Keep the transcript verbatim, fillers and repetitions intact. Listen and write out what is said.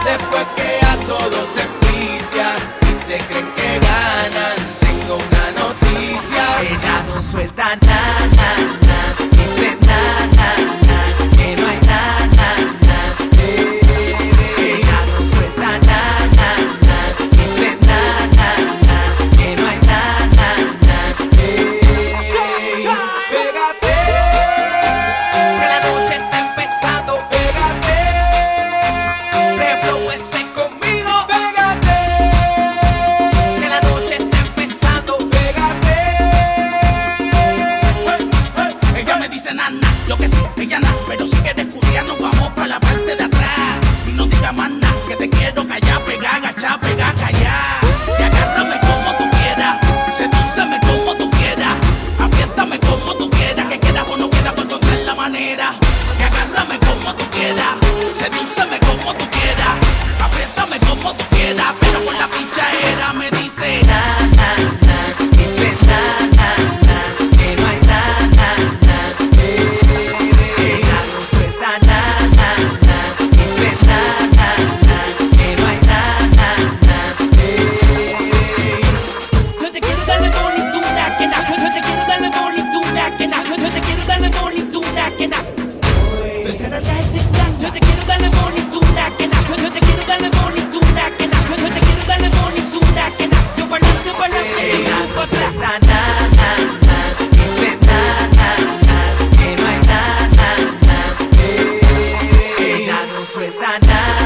Después que a todos se envicia y se creen que ganan, tengo una noticia. Ella no suelta nada, nada, dice nada, nada, que no hay nada, nada. Ella no suelta nada, nada, dice nada, nada, que no hay nada, nada. Pégate, que la noche está empezando. pégate, Reflow ese conmigo. pégate, Que la noche está empezando. pégate. Ella me dice nana, yo que sí, ella nada. Pero si quieres estudiar nos vamos para la parte de atrás. Y no diga más nada, que te quiero callar, pegar, agachar, pegar, callar. Y agárrame como tú quieras, sedúceme como tú quieras, apriétame como tú quieras, que quieras o no quieras, pues encontrar la manera. Que agárrame como tú quieras, sedúceme como tú quieras, apriétame como tú quieras, pero con la pichadera me dice na, na, na, dice na, na, na, que no hay na, na, na. Ella no suelta na, na, na, dice na, na, na, que no hay na, na, na. Yo te quiero darle bonituna, que na. Yo te quiero darle bonituna, que na. Yo te quiero darle bonituna, que na. Tú serás la eterna. Yo te quiero darle bonituna, que na. Yo te quiero darle bonituna, que na. Yo te quiero darle bonituna, que na. Yo para adelante, para adelante, Ella tú no para atrás. suelta na, na, na, dice na, na, na, que no hay na, na, na. Ella no suelta na,